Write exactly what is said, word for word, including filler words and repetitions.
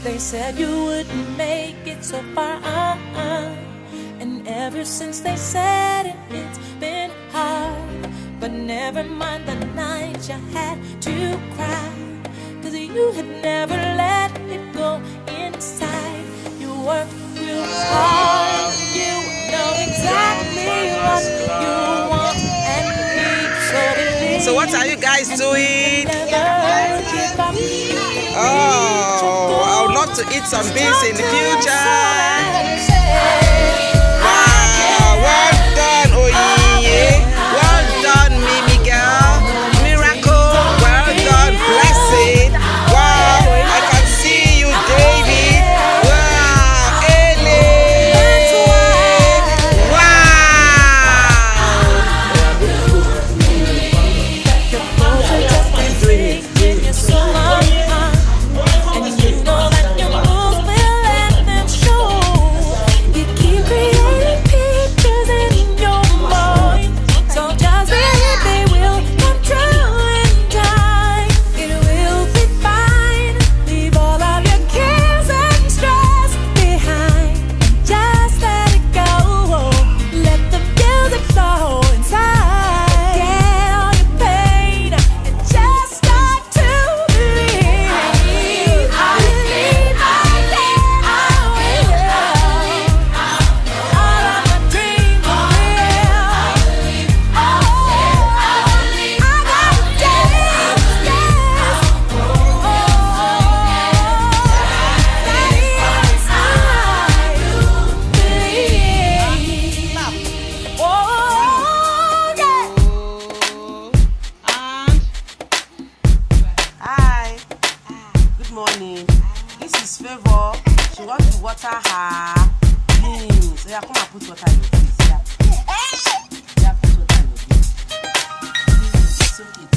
They said you wouldn't make it so far, uh-uh. And ever since they said it, it's been hard. But never mind the night you had to cry, 'cause you had never let it go inside. You worked real hard, you know exactly what you want and need. So believe. So what are you guys doing? Oh, I would love to eat some beans in the future. Wow, well done, Oyiye. Well done, Mimi girl. Miracle, well done, blessing. Wow, I can see you, David. Wow, Ele. Morning. This is Favor. She wants to water her beans. So yeah, come and put water in your face. Yeah. Yeah, put water in your face. Soak it.